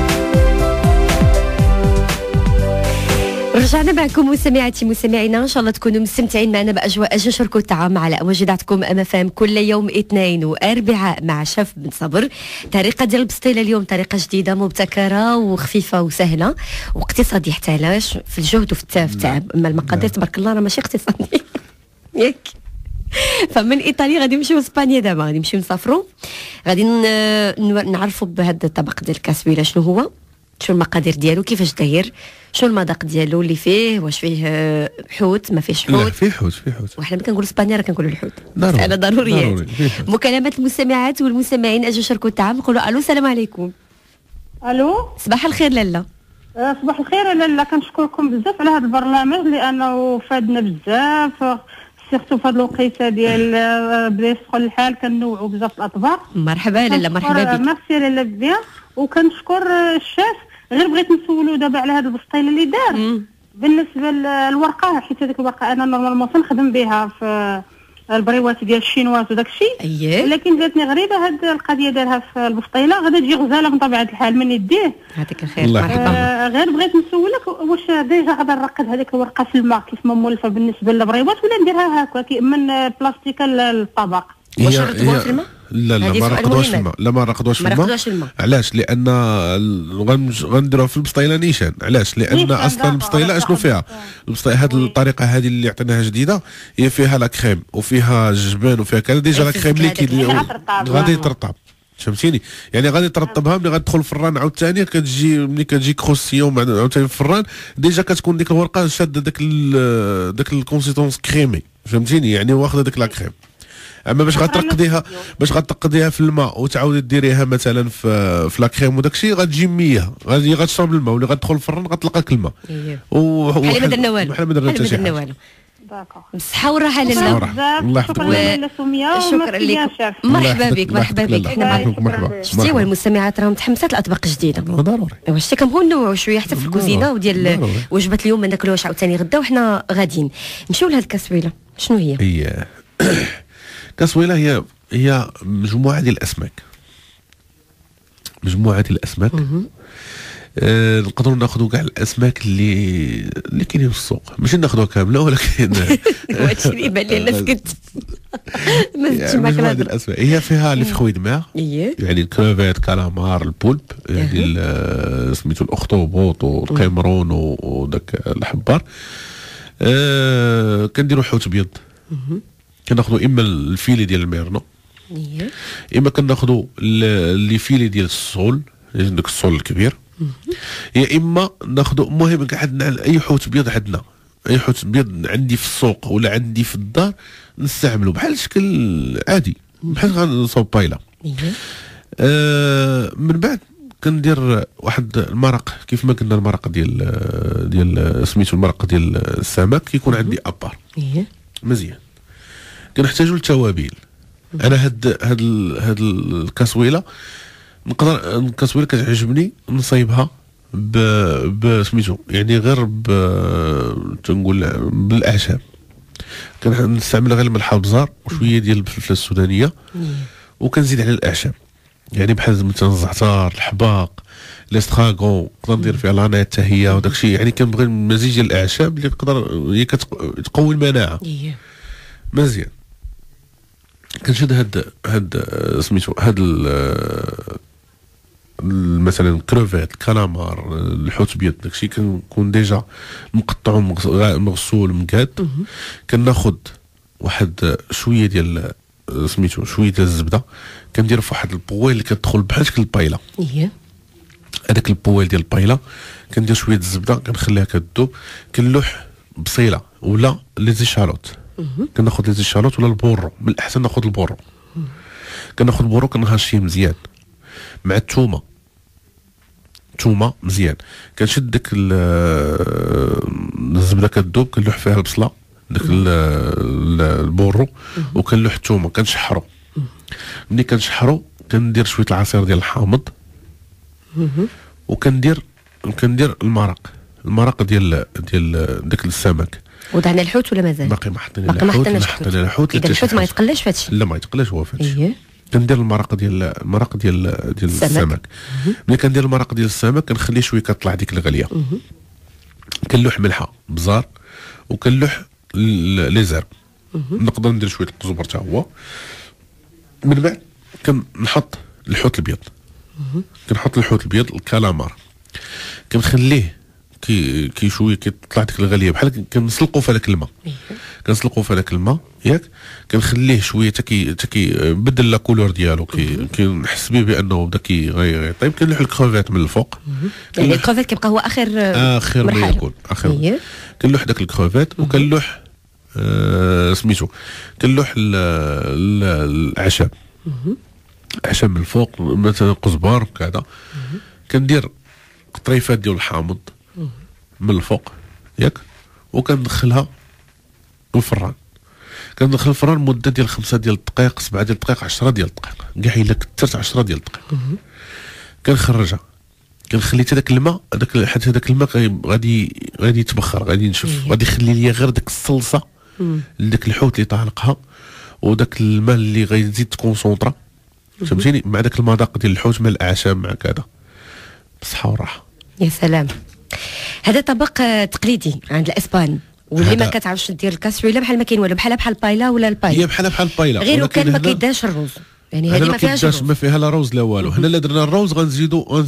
رجعنا معكم مستمعاتي مستمعينا، ان شاء الله تكونوا مستمتعين معنا باجواء نشركوا الطعام على وجداتكم ام اف ام كل يوم اثنين واربعاء مع شيف بن صبر. طريقه ديال البسطيله اليوم طريقه جديده مبتكره وخفيفه وسهله واقتصاديه، حتى علاش في الجهد وفي التعب. اما المقادير تبارك الله راه ماشي اقتصاديه ياك. فمن ايطاليا غادي نمشيو اسبانيا، دابا غادي نمشيو نسافروا، غادي نعرفوا بهذا الطبق ديال الكاسويله شنو هو، شنو المقادير ديالو، كيفاش داير، شنو المذاق ديالو اللي فيه، واش فيه حوت ما فيهش حوت. فيه حوت وحنا ملي كنقولوا اسبانيا راه كنقولوا الحوت، مساله ضروريه. مكالمات المستمعات والمستمعين اجوا شاركوا الطعام، نقولوا الو السلام عليكم. الو صباح الخير لاله. صباح الخير لاله، كنشكركم بزاف على هذا البرنامج لانه فادنا بزاف، سيرتو في هذه الوقيته ديال بدا يسخن الحال، كنوعوا بزاف الاطباق. مرحبا لاله، مرحبا بك. ميرسي لاله بيان، وكنشكر الشيف. غير بغيت نسولو دابا على هذا البسطيله اللي دار بالنسبه للورقه، حيت هذيك الورقه انا نورمالمون نخدم بها في البريوات ديال الشينواز وداك الشيء. اييه. لكن جاتني غريبه هاد القضيه ديالها في البسطيله، غادا تجي غزاله من طبيعه الحال من يديه. يعطيك الخير. مرحبا. غير بغيت نسولك واش ديجا غادا نرقد هذيك الورقه في الماء كيف ما مولفه بالنسبه للبريوات، ولا نديرها هكا من بلاستيك الطبق؟ واش نرقدوها في الماء؟ لا ما نرقدوهاش في الماء. لا ما نرقدوهاش في الماء. علاش؟ لان غنديروها في البسطيله نيشان. علاش؟ لان اصلا البسطيله اشنو فيها؟ البسطيله هذه الطريقه هذه اللي عطيناها جديده هي فيها لا كريم وفيها الجبن وفيها كذا ديجا لا كريم اللي غادي ترطب. فهمتيني؟ يعني غادي ترطبها ملي غتدخل الفران عاوتاني كتجي ملي كتجي كروسيون عاوتاني في الفران ديجا كتكون ديك الورقه شاده داك الكونسيستونس كريمي. فهمتيني؟ يعني واخده داك لا كريم. اما باش غترقديها في الماء وتعاودي ديريها مثلا في لا كريم وداك الشيء غتجي ميه، غتشرب الماء واللي غتدخل الفران غتلقى كلمه. بحال ما درنا والو. بحال ما درنا حتى شي حاجه. داكور. بالصحه والراحه لاله. الله يحفظك. شكرا لك. مرحبا بك. مرحبا بك. حنا مرحبا. شتي والمستمعات راهم تحمسات الاطباق الجديده. ضروري. ايوا شتي كنبغيو نوعوا شويه حتى في الكوزينه وديال وجبات اليوم ما ناكلوهاش عاوتاني غدا وحنا غاديين. نمشيو لهاد الكاسويله. شنو هي؟ كاسويله هي مجموعه ديال الاسماك. نقدروا ناخذوا كاع الاسماك اللي كاينين في السوق، ماشي ناخذوها كامله ولكن هادشي اللي يبان لي انا سكت. ما زدتش معاك مجموعه ديال الاسماك هي فيها لي فخوي دو مير، يعني الكروفيت كالامار البولب، يعني سميتو الاخطبوط والقمرون وداك الحبار. كنديروا حوت ابيض، كناخذوا اما الفيلي ديال الميرنو اما كناخذوا لي فيلي ديال الصول، داك الصول الكبير، يا اما ناخذوا المهم عندنا اي حوت ابيض، عندنا اي حوت ابيض عندي في السوق ولا عندي في الدار نستعملوا بحال الشكل عادي بحال غنصوب بايله. من بعد كندير واحد المرق كيف ما قلنا، المرق ديال سميتو المرق ديال السمك كيكون عندي ابار مزيان. كنحتاجوا للتوابل. انا هاد الكاسويله نقدر الكاسويله كتعجبني نصايبها بسميتو يعني غير تنقول بالاعشاب. كنستعمل غير الملح البزار وشويه ديال الفلفله السودانيه وكنزيد على الاعشاب، يعني بحال مثلا الزعتر، الحباق، ليستراغون، نقدر ندير فيها لانيت حتى هي وداك الشيء. يعني كنبغي مزيج ديال الاعشاب اللي تقدر هي كتقوي المناعه مزيان. كنشد هاد سميتو هاد مثلا الكروفيت، الكالامار، الحوت ابيض، داكشي كنكون ديجا مقطع مغسول مقاد. كناخذ واحد شويه ديال سميتو شويه ديال الزبده، كندير في واحد البويل اللي كتدخل بحال شكل البايله. هذاك البويل ديال البايله كندير شويه الزبده كنخليها كتذوب. كنلوح بصيله ولا لي زيشالوت، كناخذ لي زيشالوت ولا البورو، من الاحسن ناخذ البورو. كناخذ البورو كنهرشيه مزيان مع الثومه مزيان. كنشد داك الزبده كتذوب، كنلوح فيها البصله داك البورو وكنلوح الثومه كنشحرو. ملي كنشحرو كندير شويه العصير ديال الحامض وكندير المرق ديال داك السمك. وضعنا الحوت ولا مازال؟ باقي ما حطينا الحوت. اذا الحوت ما يتقلاش في هادشي؟ لا ما يتقلاش هو في هادشي. كندير المرق ديال السمك. ملي كندير المرق ديال السمك كنخليه شويه كطلع ديك الغليه. كنلوح ملحه بزار وكنلوح لي زرب. نقدر ندير شويه القزبر حتى هو. من بعد كنحط الحوت الابيض. كنحط الحوت الابيض الكالامار، كنخليه كي شويه كيطلع ديك الغليه بحال كنسلقوا في هذاك الماء. كنسلقوا في هذاك الماء ياك، كنخليه شويه حتى كي بدل لا كولور ديالو، كنحس به بانه بدا غيطيب. كنلوح الكروفيت من الفوق. يعني الكروفيت كيبقى هو اخر ما يكون كنلوح داك الكروفيت وكنلوح سميتو كنلوح الاعشاب. اعشاب من الفوق مثلا قزبر كذا. كندير قطريفات ديال الحامض من الفوق ياك، وكندخلها الفران. كندخل الفران مده ديال 5 ديال الدقائق، 7 ديال الدقائق، 10 ديال الدقائق، كاع الا كثرت 10 ديال الدقائق. كنخرجها، كنخلي حتى داك الماء حتى داك الماء غادي يتبخر، غادي ينشف، غادي يخلي ليا غير داك الصلصه لداك الحوت اللي طالقها وداك الماء اللي غيزيد تكونسونطرا فهمتيني مع داك المذاق ديال الحوت مع الاعشاب مع كذا بالصحه والراحه. يا سلام. هذا طبق تقليدي عند الاسبان، واللي ما كتعرفش دير الكاسويله بحال ما كاين والو، بحال البايلا ولا البايلا، هي بحال البايلا غير كان ما كيداش الروز، يعني هذه ما فيهاش الروز، ما فيها لا روز لا والو. هنا لا درنا الروز غنزيدوا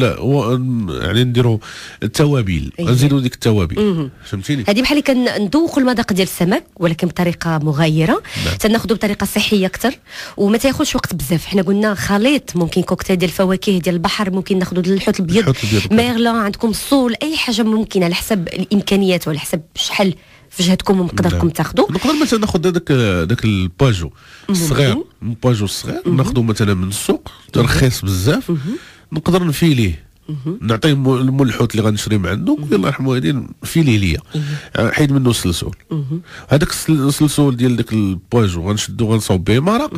يعني نديروا التوابل، غنزيدوا ديك التوابل فهمتيني. هذه بحال اللي كنذوقوا المذاق ديال السمك ولكن بطريقه مغايره، تناخذوا بطريقه صحيه اكثر وما تاخذش وقت بزاف. حنا قلنا خليط، ممكن كوكتيل ديال الفواكه ديال البحر، ممكن ناخذوا الحوت الابيض، ميرلا، عندكم الصول، اي حاجه ممكنه على حسب الامكانيات وعلى حسب شحال في جهتكم ومقدركم تاخذوا. نقدر مثلا ناخذ داك الباجو الصغير، الباجو الصغير ناخذه مثلا من السوق رخيص بزاف، نقدر نفيليه، نعطيه مول الحوت اللي غنشري من عنده، الله يرحمه هادي فيليه ليا، حيد منه السلسول. هذاك السلسول ديال داك الباجو غنشدو غنصاوب به مرق،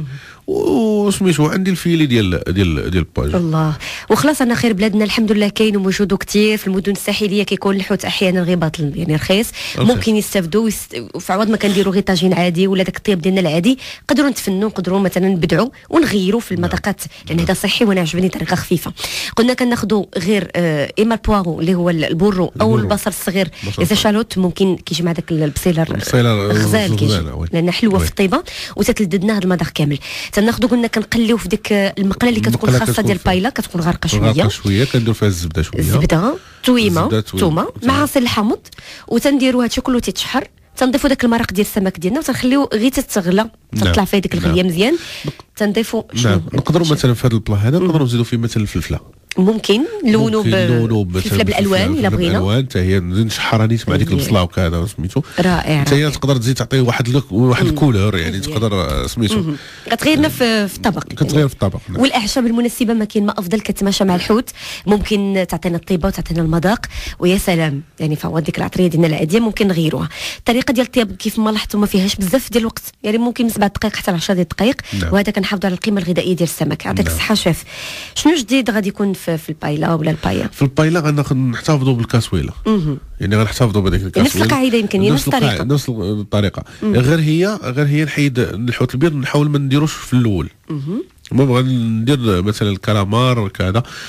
وسميتو عندي الفيلي ديال الباجو. الله. وخلاص انا خير بلادنا الحمد لله كاين وموجود كثير في المدن الساحليه، كيكون الحوت احيانا غير باطل يعني رخيص، ممكن يستافدوا في عوض ما كنديروا غير طاجين عادي ولا داك الطياب ديالنا العادي، نقدروا نتفنوا، نقدروا مثلا نبدعوا ونغيروا في المذاقات، لان هذا صحي وانا عجبني طريقه خفيفه. قلنا كناخذوا غير اما البوارو اللي هو البورو او البصل الصغير، اذا شالوت ممكن كيجي مع داك البصيله الغزال كيجي لان حلوه في الطيبه وتتلددنا هذا المذاق كامل. تناخذوا قلنا كنقليو في ديك المقله اللي كتكون خاصه ديال البايلا، كتكون غارقه شويه كنديروا فيها الزبده شويه، الزبده تويمه ثومه مع عصير الحامض، وتنديروا هادشي كله تيتشحر، تنضيفوا داك المرق ديال السمك ديالنا وتنخليو غير تتغلى، تطلع فيه ديك الغليه مزيان، تنضيفوا نقدروا مثلا في هذا البلا هذا نقدروا نزيدوا فيه مثلا الفلفله، ممكن نلونو بالفلفله بالالوان الا بغينا، بالالوان حتى هي نشحرها نيت مع ديك البصله وكذا سميتو رائع. حتى هي تقدر تزيد تعطي واحد الكولور، يعني تقدر سميتو كتغيرنا في الطبق، كتغير في الطبق. والاعشاب المناسبه ما كاين ما افضل كتماشى مع الحوت، ممكن تعطينا الطيبه وتعطينا المذاق ويا سلام، يعني فوات ديك العطريه ديالنا العاديه ممكن نغيروها. الطريقه ديال الطياب كيف ما لاحظتوا ما فيهاش بزاف ديال الوقت، يعني ممكن من 7 دقائق حتى ل 10 الدقائق، وهذا كنحافظوا على القيمه الغذائيه ديال السمك. يعطيك الصحه شيف. شنو جديد غادي يكون في البايلا ولا البايا؟ في البايلا غناخذ نحتفظوا بالكاسويله، يعني غنحتفظوا بهذيك الكاسويله نفس القاعده، يمكن نفس الطريقه، نفس الطريقه، غير هي نحيد الحوت الابيض، نحاول ما نديروش في الاول، المهم غندير مثلا الكالامار كذا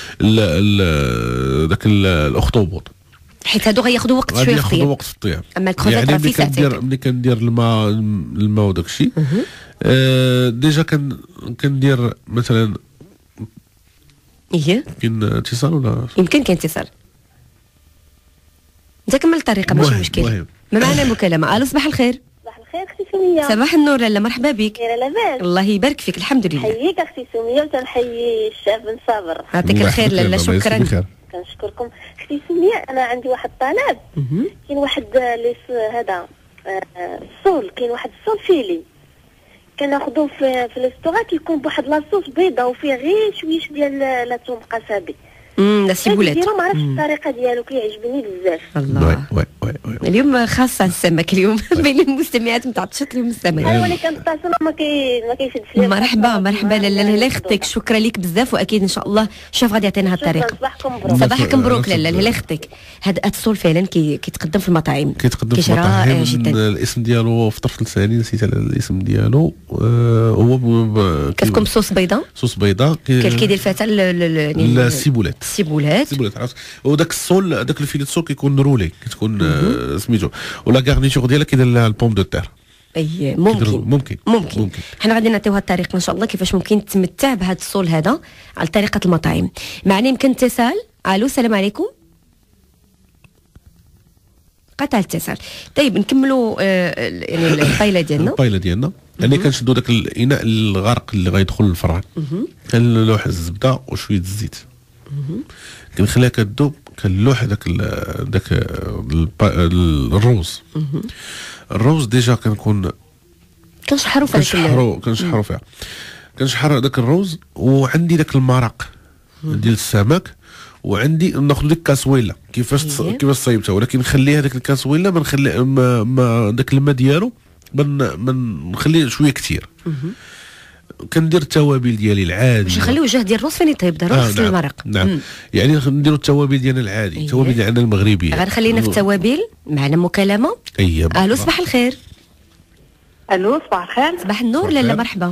داك الاخطبوط، حيت هادو غياخذوا وقت شويه في الطياب. اما الكروفيت راه في ساعتين. ملي كندير الماء وداك الشيء ديجا كندير مثلا كاين اتصال ولا يمكن كاين اتصال؟ انت كمل الطريقه ماشي مشكل، ما معنا مكالمه. الو صباح الخير. صباح الخير اختي سميه. صباح النور لاله، مرحبا بك. كاينه لاباس؟ الله يبارك فيك، الحمد لله. حييك اختي سميه وتنحيي الشيف بن صابر. يعطيك الخير لاله، شكرا. كنشكركم اختي سميه. انا عندي واحد الطلب، كاين واحد اللي هذا الصول، كاين واحد الصول فيلي كناخذوه في الريستوران، كيكون بواحد لاصوص بيضه وفيه غير شويه ديال لا ثوم قصابي، لا سيبولات، ما عرفتش الطريقه ديالو، كيعجبني بزاف. الله اليوم خاصه السمك اليوم بين المستمعات متعطشت اليوم السمك. ايوا اللي كنتصل ما كيفيدش ليا. مرحبا لاله، الله يخطيك، شكرا لك بزاف، واكيد ان شاء الله الشيف غادي يعطينا هذه الطريقه. صباحك مبروك لاله، الله يخطيك. هذا التصول فعلا كيتقدم في المطاعم، كيتقدم في المطاعم جدا. الاسم ديالو في طرف لساني نسيت على الاسم ديالو، هو كتكون صوص بيضاء، كيدير الفتى السيبولات، عرفت. وداك الصول داك الفيلي الصول كيكون رولي، كتكون سميتو، ولا غارنيتور ديالها كيدير لها البوم دو تير. اي ممكن حنا غادي نعطيوها الطريقه ان شاء الله كيفاش ممكن تمتع بهذا الصول هذا على طريقه المطاعم. معنا يمكن اتصال. الو السلام عليكم. قطع الاتصال. طيب نكملوا يعني البايله ديالنا يعني كنشدوا داك الاناء الغرق اللي غيدخل الفران، كنلوح الزبده وشويه الزيت، كنخليها كتذوب، كنلوح داك الروز ديجا كنكون كنشحروا فيها، كنشحر داك الروز، وعندي داك المرق ديال السمك، وعندي ناخذ ديك الكاسويله كيفاش صايبتها، ولكن نخليها ديك الكاسويله ما نخلي داك الماء ديالو ما نخليه شويه كثير. كندير التوابل ديالي العادي، باش نخليو وجه ديال الروز فين يطيب ضروري في المرق. نعم يعني نديروا التوابل ديالنا العادي، التوابل ديالنا المغربيه. غنخلينا في التوابل. معنا مكالمه. الو صباح الخير. الو صباح الخير. صباح النور لاله مرحبا.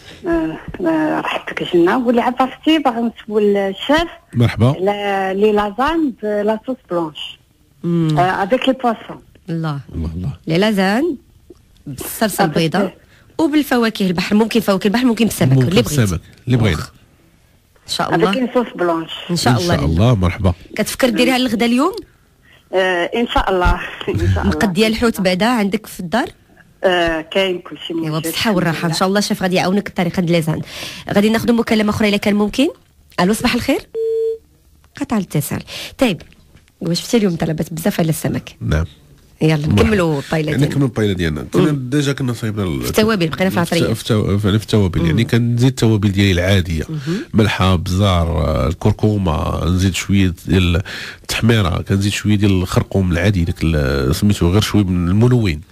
رحبتك جنا ولي عرفتي باغي نسول الشيف. مرحبا. لي لازان لا صوص بلونش افيك لي بواسون. الله لي لازان بالصلصه البيضاء وبالفواكه البحر، ممكن فواكه البحر ممكن بالسمك اللي بغيت. اللي بغينا ان شاء الله. افيك صوص بلونش ان شاء الله. ان شاء الله. مرحبا. كتفكر ديريها للغدا اليوم؟ ان شاء الله. ان شاء الله. نقد ديال الحوت بعدا عندك في الدار؟ كاين كلشي موجود. ايوا بالصحه والراحه ان شاء الله. شيف غادي يعاونك الطريقه ديال لازان. غادي ناخذ مكالمه اخرى الا كان ممكن. الو صباح الخير. قطع الاتصال. طيب واش شفتي اليوم طلبات بزاف على السمك؟ نعم. يلا نكملوا البايله ديالنا. نكملوا البايله ديالنا. كنا ديجا كنا صايبنا التوابل، بقينا في العطريه في التوابل. يعني كنزيد التوابل ديالي العاديه، ملحه، بزار، الكركومه، نزيد شويه ديال التحميره، كنزيد شويه ديال الخرقوم العادي داك سميتو غير شويه من المنوين.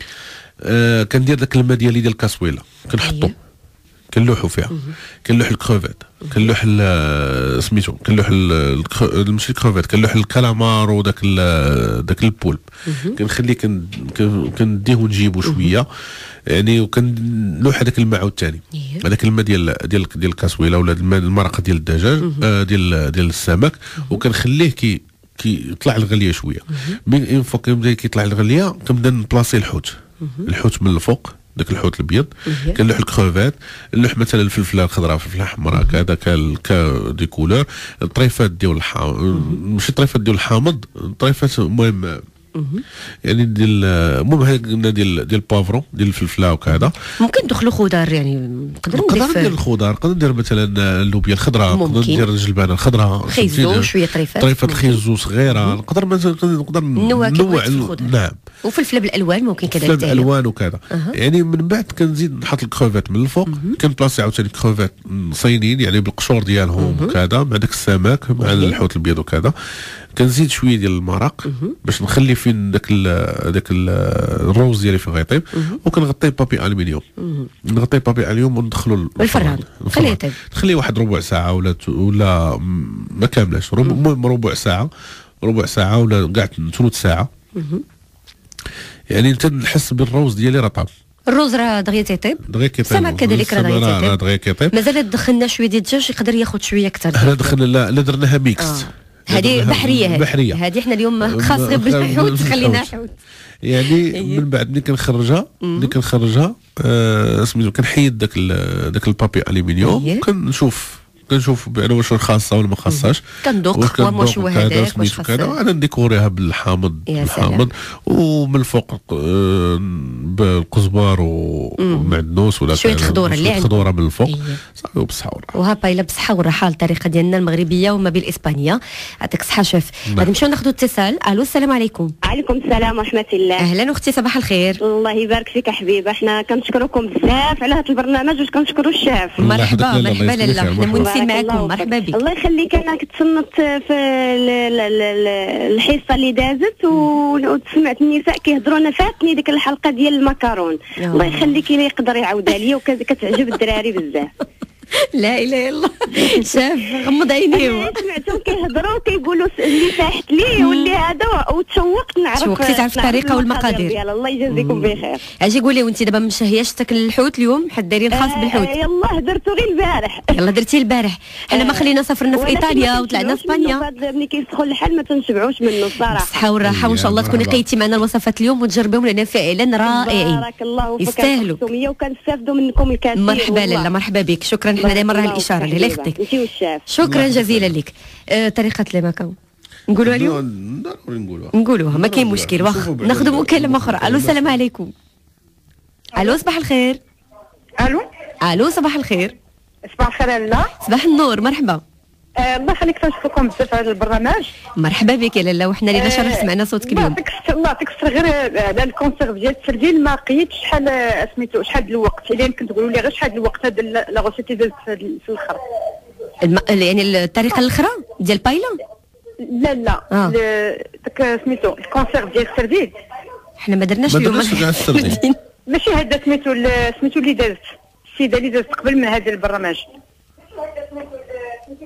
كندير داك الماء ديالي ديال الكاسويله كنحطو، كنلوحو فيها، كنلوح الكروفيت، كنلوح سميتو، كنلوح ماشي الكروفيت، كنلوح الكالامار وداك البولب. كنخليه كنديه ونجيبو شويه يعني، وكنلوح هذاك الماء عاوتاني، هذاك الماء ديال الكاسويله ولا المرقه ديال الدجاج ديال السمك، وكنخليه كي يطلع الغليه شويه. من اون فوا كيبدا كيطلع الغليه كنبدا نبلاصي الحوت من الفوق، داك الحوت الابيض. كنلوح الكروفات، نلوح مثلا الفلفله الخضراء، الفلفله الحمراء، كذا دي كولور، الطريفات ديال ماشي الطريفات ديال الحامض، الطريفات المهم يعني ديال البافرون ديال الفلفله وكذا. ممكن ندخلوا خضار يعني، نقدر ندير الخضار، نقدر ندير مثلا اللوبيا الخضراء، نقدر ندير الجلبانه الخضراء، خيزو، شويه طريفات خيزو صغيره، نقدر ننوع نعم. وفلفله بالالوان ممكن كذا، فلفله بالالوان وكذا. يعني من بعد كنزيد نحط الكروفات من الفوق، كنبلاصي عاوتاني الكروفات صينين يعني بالقشور ديالهم وكذا، مع داك السمك مع الحوت الابيض وكذا. كنزيد شويه ديال المرق باش نخلي فين داك الروز ديالي فين غيطيب، وكنغطيه بابي الومنيوم. نغطيه بابي الومنيوم وندخلو الفران. خليه يطيب، نخليه واحد ربع ساعه ولا ما كاملاش، المهم ربع ساعه ولا كاع ثلث ساعه. يعني تنحس بالروز ديالي راه طاب. الروز راه دغيا تيطيب، السمك كذلك راه دغيا تيطيب. مازال دخلنا شويه ديال الدجاج يقدر ياخذ شويه اكثر. حنا دخلنا لا درناها ميكس. هذه بحريه. هذه حنا اليوم خاص غير بالحوت، خلينا حوت يعني. من بعد ملي كنخرجها سميتو كنحيد داك البابي الومنيوم، كنشوف بعدا واش خاصه ولا ما خاصهاش، كندوق واش هذاك واش خاصه. انا نديكوريها بالحامض ومن الفوق بالقزبر ومعدنوس ولا شويه خضوره من الفوق. صافي وبصحه والراحه. وها بايله بصحه والراحه. الطريقه ديالنا المغربيه وما بالاسبانيه. يعطيك الصحه شيف. غادي نمشيو ناخذوا اتصال. الو السلام عليكم. وعليكم السلام ورحمه الله. اهلا اختي، صباح الخير. الله يبارك فيك حبيبه. احنا كنشكركم بزاف على هذا البرنامج وكنشكروا الشيف. مرحبا لاله، حنا مونسين معكم. مرحبا بك. الله يخليك. انا كنت تصنت في الحصه اللي دازت وسمعت النساء كيهضروا، انا فاتني ديك الحلقه ديال المكرون. الله يخليك اللي يقدر يعاودها لي، وكتعجب الدراري بزاف. لا اله الا الله. شاف غمض عينيه. سمعتهم كيهضروا كيقولوا اللي فاحت لي واللي هذا، وتشوقت نعرف الطريقه والمقادير. الله يجازيكم بخير. اجي قولي وانت دابا مشهياش تاكل الحوت اليوم؟ حد دايرين الخاص بالحوت؟ يلاه درتو غير البارح. يلا درتيه البارح. حنا ما خلينا سافرنا في ايطاليا وطلعنا في اسبانيا. ملي كيسخن الحال ما تنشبعوش منه الصراحه. الصحه والراحه، وان شاء الله تكوني قيتي معنا الوصفات اليوم وتجربيهم لنا فعلا رائعين. بارك الله فيك. يستاهلوا وكنستافدوا منكم الكثير. مرحبا لاله، مرحبا بك. شكرا. حنا دائما راه الاشاره اللي يختك. شكرا جزيلا لك. طريقه المكرونه نقولوها اليوم؟ ضروري نقولوها، ما كاين مشكل. واخا ناخذ مكالمه اخرى. الو السلام عليكم. الو صباح الخير. الو صباح الخير. صباح الخير لاله. صباح النور. مرحبا. الله يخليك، تنشكركم بزاف على البرنامج. مرحبا بك يا لاله، وحنا اللي شرف سمعنا صوتك اليوم. الله يعطيك الصحه. غير على الكونسيرف ديال السردين ما قيتش شحال سميتو شحال الوقت، الا يمكن تقولوا لي غير شحال الوقت هذا لا غوسيتي دازت في الاخر. يعني الطريقه الاخرى ديال بايلا؟ لا داك سميتو الكونسيرف ديال السردين حنا ما درناش اليوم. ماشي هذا سميتو اللي دازت السيده اللي دازت قبل من هذا البرنامج.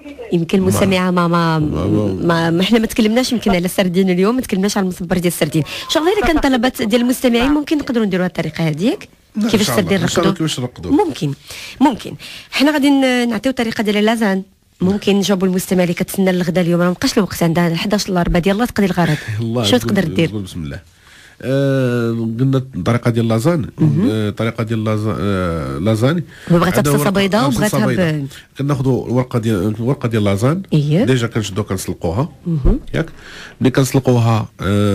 يمكن المستمعه ما احنا ما تكلمناش يمكن على السردين اليوم، ما تكلمناش على المصبر ديال السردين. ان شاء الله اذا كان طلبات ديال المستمعين ممكن نقدروا نديروها الطريقه هذيك كيفاش السردين نرقدوا. ممكن حنا غادي نعطيو الطريقه ديال اللازان. ممكن نجاوبوا المستمع اللي كتسنى الغدا اليوم راه مابقاش الوقت عندها 11 الا 4 ديال الله تقضي الغرض. شنو تقدر دير؟ بسم الله. قلنا الطريقه ديال لازان، الطريقه ديال لازاني بغيتها بصلصه بيضاء وبغيتها كناخذوا الورقه ديال لازان ديجا كنشدوها كنسلقوها ياك. ملي كنسلقوها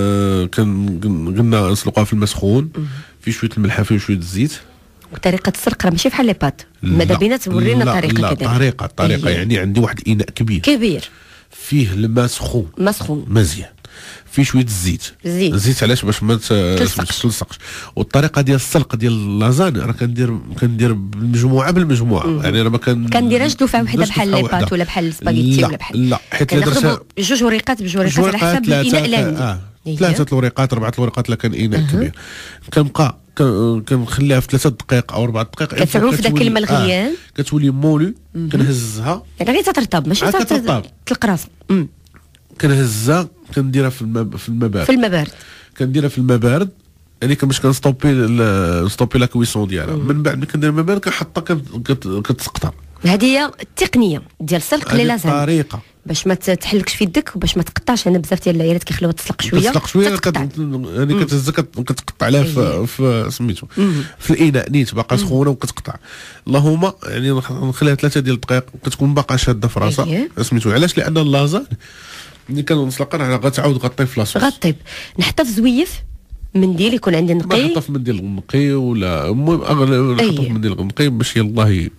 قلنا نسلقوها في الماء سخون في شويه الملح في شويه الزيت. وطريقه السلق راه ماشي بحال لي بات، ماذا بينا تورينا الطريقه كذا. طريقه يعني عندي واحد الاناء كبير فيه الماء سخون مزيان، في شويه الزيت علاش باش ما تلصقش. والطريقه ديال السلق ديال اللازان راه كندير بالمجموعه يعني راه ما كنديرش دفعه وحده بحال لي بات ولا بحال السباغيتي ولا بحال لا، حيت كناخذوا جوج وريقات على حسب الاناء اللي عندي. 3 الوريقات 4 الوريقات الا كان اناء كبير كنبقى كنخليها في 3 دقائق او 4 دقائق كتعوم في داك الماء الغليان كتولي مولي. كنهزها يعني غير تترطب ماشي تطلق راسها. كنهزها كنديرها في الماء بارد كنديرها في الماء بارد يعني باش كنستوبي لا كويسون ديالها. من بعد ملي كندير الماء بارد كنحطها كتسقطر. هذه هي التقنيه ديال السلق اللي لازم الطريقه باش ما تحلكش في يدك وباش ما تقطعش. انا بزاف ديال العيالات كيخلوها تسلق شويه يعني كتهز كتقطع عليها في سميتو في الاناء نيت باقا سخونه وكتقطع. اللهم يعني نخليها 3 ديال الدقائق كتكون باقا شاده في راسها سميتو. علاش؟ لان اللازان ملي كنسلقها راه غتعاود غطيب في لاصوص غطيب. نحطها في زويف منديل يكون عندي نقي، نحطها في منديل نقي ولا المهم اغلب نحطها في منديل نقي باش يلاه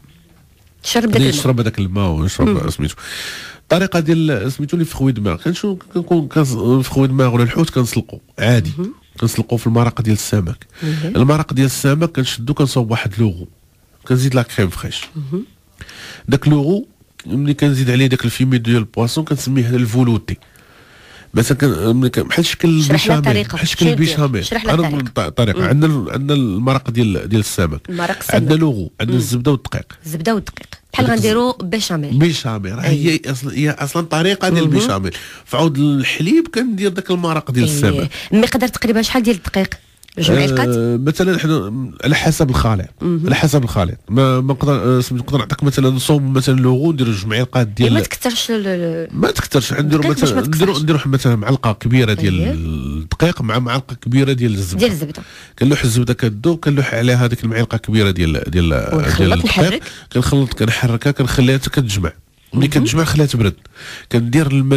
يشرب هذاك الماء ويشرب سميتو. الطريقه ديال سميتو اللي في خوي دماغ كنكون في خوي دماغ ولا الحوت كنسلقوا عادي كنسلقوا في المرقه ديال السمك. المرق ديال السمك كنشدو كنصوب واحد لوغو كنزيد لا كريم فريش. داك لوغو ملي كنزيد عليه داك الفيمي ديال البواسون كنسميه هذا الفولوتي مثلا بحال شكل البيشاميل. بحال شكل البيشاميل. انا الطريقه عندنا المرق ديال السمك، عندنا لوغو، عندنا الزبده والدقيق بحال غنديروا بيشاميل. هي اصلا طريقه ديال البيشاميل. فعود الحليب كندير داك المرق ديال السمك. المقدار تقريبا شحال ديال الدقيق؟ جوج معالق مثلا حنا على حسب الخليط ما نقدر نعطيك مثلا نصوب مثلا لوغو ندير 2 معالق ديال ما تكثرش نديروا مثلا معلقه كبيره ديال الدقيق مع معلقه كبيره ديال الزبده كنلوح الزبده كدوب كنلوح عليها هذيك المعلقه كبيره ديال الدقيق كنحركها كنخليها حتى كتجمع. ملي كتجمع خليها تبرد كندير الماء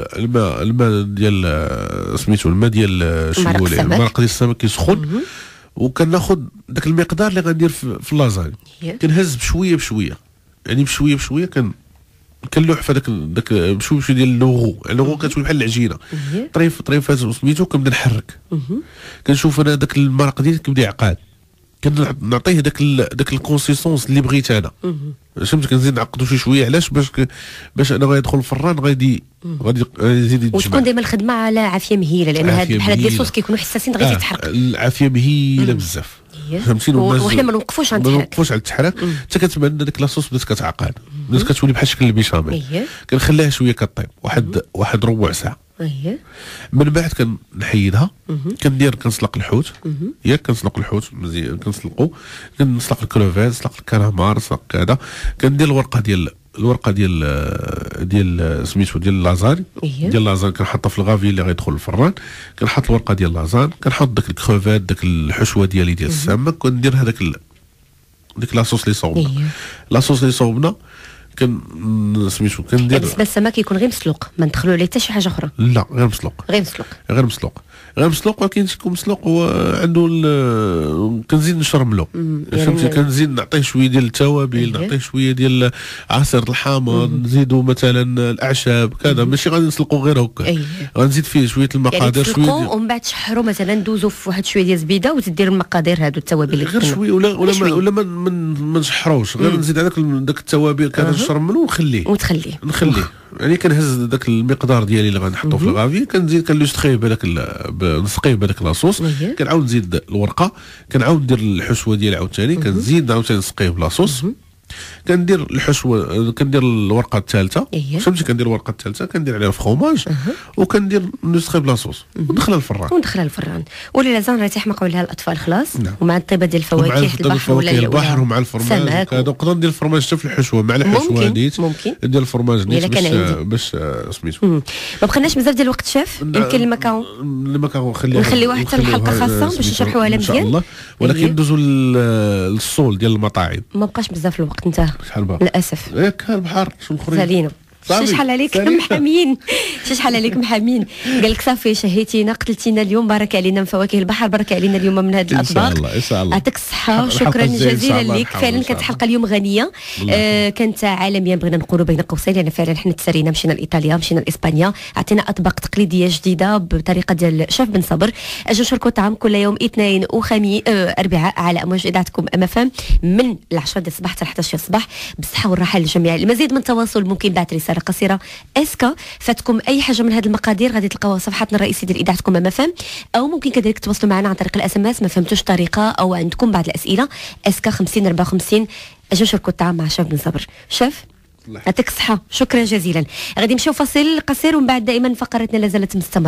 ديال سميتو الماء ديال المرق ديال السمك كيسخن وكناخذ داك المقدار اللي غندير في اللازاني كنهز بشويه يعني بشويه كنلوح في داك بشويه ديال اللوغو كتولي بحال العجينه طريفات سميتو كنبدا نحرك كنشوف انا داك المرق ديالي كيبدا يعقاد كنعطيه داك الكونسيستونس اللي بغيت انا. فهمت؟ كنزيد نعقدو شويه علاش باش انا غيدخل الفران غادي يزيد يتجمع. وتكون دائما الخدمه على عافيه مهيله لان هاد بحال هاد لي صوص كيكونوا حساسين غادي يتحرق. العافيه مهيله بزاف فهمتيني. وحنا ما نوقفوش عند التحرك حتى كتبان ديك لاصوص بدات كتعقد بدات كتولي بحال شكل البيشاميل. كنخليها شويه كطيب واحد ربع ساعه. من بعد كنحيدها كنسلق الحوت كنسلق الحوت مزيان كنسلق الكروفيت نسلق الكالامار نسلق كذا كندير الورقه ديال سميتو ديال اللازاني كنحطها في الغافي اللي غيدخل الفران كنحط الورقه ديال اللازان كنحط داك الكروفيت داك الحشوه ديالي ديال السمك كندير هذاك ديك لاصوص اللي صوبنا سميتو كندير. بالنسبه للسمك يكون غير مسلوق ما ندخلوا عليه حتى شي حاجه اخرى؟ لا غير مسلوق ولكن تكون مسلوق وعنده كنزيد نشرملو فهمتي كنزيد نعطيه شويه ديال التوابل نعطيه شويه ديال عصير الحامض نزيدو مثلا الاعشاب كذا ماشي غادي نسلقو غير هكا غنزيد فيه شويه المقادير يعني شويه ومن بعد تشحروا مثلا ندوزو في واحد شويه ديال الزبيده وتدير المقادير هادو التوابل غير شويه ولا ما نشحروش غير نزيد عليك داك التوابل كذا نشرملو ونخليه يعني كنهز داك المقدار ديالي اللي غنحطو في الغافي كنزيد كنلوستخيه نسقيه بهذاك لاصوص كنعاود نزيد الورقه كنعاود ندير الحشوه ديالي عاوتاني كنزيد عاوتاني نسقيه بلاصوص كندير الحشوه، كندير الورقه الثالثه، إيه. فهمتي، كندير الورقه الثالثه كندير عليها فخوماج وكندير نسخي بلا صوص وندخلها الفران ولا لازم راه تيحمقوا لها الاطفال خلاص. نعم. ومع الطيبه ديال الفواكه البحر ولا البحر ومع الفرماج هذا، نقدر ندير الفرماج حتى في الحشوه مع الحشوه نيت، ممكن ندير الفرماج نيت باش سميتو. ما بقيناش بزاف ديال الوقت شاف. يمكن المكاون نخليوه حتى الحلقه خاصه باش نشرحوها لها مزيان ان شاء الله. ولكن ندوزو للصول ديال المطاعم. ما بقاش بزاف الوقت انت للاسف. ياك البحر شنو اخرين سالينا شحال عليك محامين، شحال عليك محامين. قال لك صافي شهيتينا قتلتينا اليوم، بارك علينا من فواكه البحر، بارك علينا اليوم من هذه الاطباق. ان شاء الله يعطيك الصحه، شكرا جزيلا لك. فعلا كانت حلقه اليوم غنيه، كانت عالميا بغينا نقولوا بين قوسين، لان فعلا حنا تسرينا، مشينا لايطاليا، مشينا لاسبانيا، عطينا اطباق تقليديه جديده بطريقه ديال شيف بن صبر. اجوا نشاركوا الطعام كل يوم اثنين وخميس اربعاء على امواج اذاعتكم MFM من 10 ديال الصباح حتى 11 الصباح، بالصحه والراحه للجميع. المزيد من التواصل ممكن بعث رساله قصيره اسكا فاتكم اي حاجه من هذه المقادير غادي تلقاوها صفحتنا الرئيسيه ديال اذاعتكم MFM، او ممكن كذلك تواصلوا معنا عن طريق SMS ما فهمتوش طريقه او عندكم بعض الاسئله اسكا 50 54. اجوا شاركوا الطعام مع شيف بن صبر. شيف يعطيك الصحه، شكرا جزيلا. غادي نمشيو فاصل قصير ومن بعد دائما فقرتنا لازالت مستمره.